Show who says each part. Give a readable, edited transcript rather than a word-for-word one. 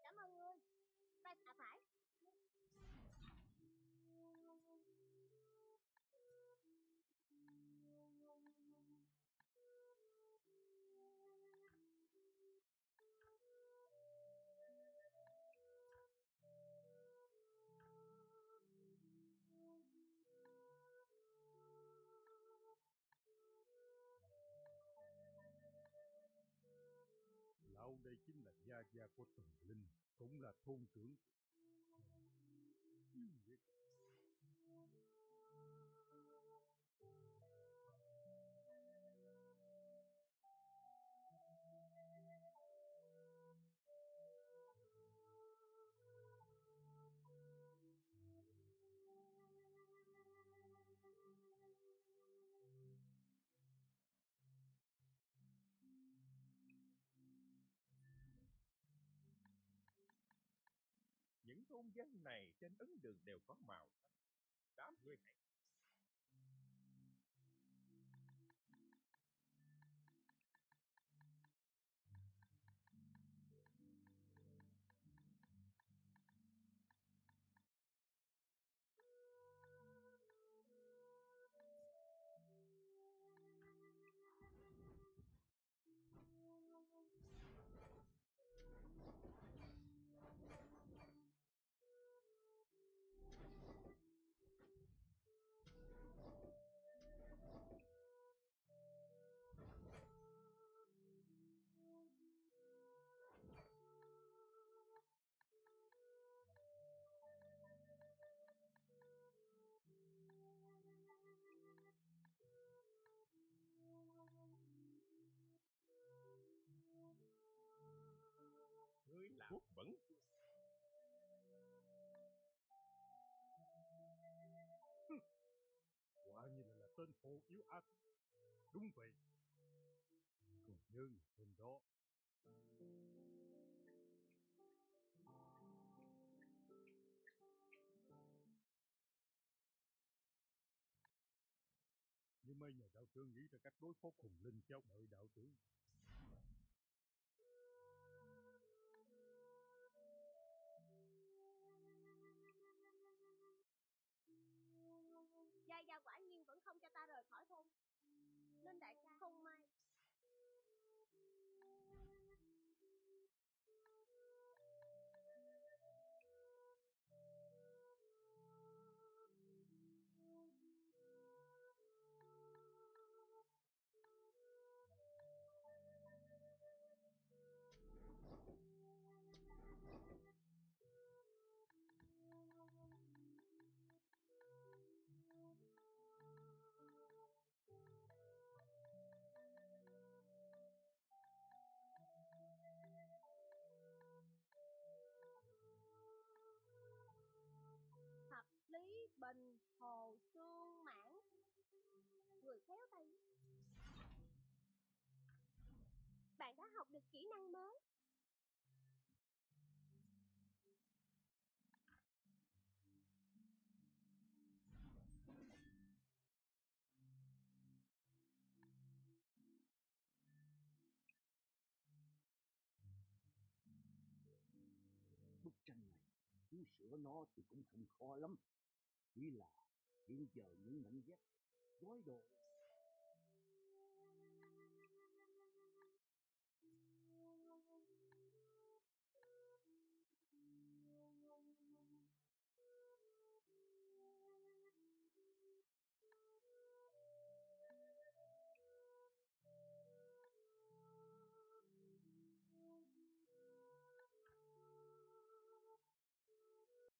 Speaker 1: Cảm ơn ngươi. Phải.
Speaker 2: Lão đây chính là gia gia của Tùng Linh, cũng là thôn trưởng. Yêu nghiệt.
Speaker 3: Những thôn dân này trên ấn đường đều có màu xanh. Đám người hãy làm thuốc bẩn.
Speaker 2: Quả như là tên hồ yếu ác. Đúng vậy. Còn nhớ ngày hôm đó, nhưng may nhờ đạo trưởng nghĩ ra cách đối phó cùng Linh cháu đợi đạo trưởng.
Speaker 1: Gia Gia quả nhiên vẫn không cho ta rời khỏi thôn. Linh đại ca không may. Thập Lý Bình Hồ Sương Mãn. Người khéo tay. Bạn đã học được kỹ năng mới.
Speaker 4: Bức tranh này muốn sửa nó thì cũng không khó lắm, chỉ là hiện giờ những mảnh ghép gói đồ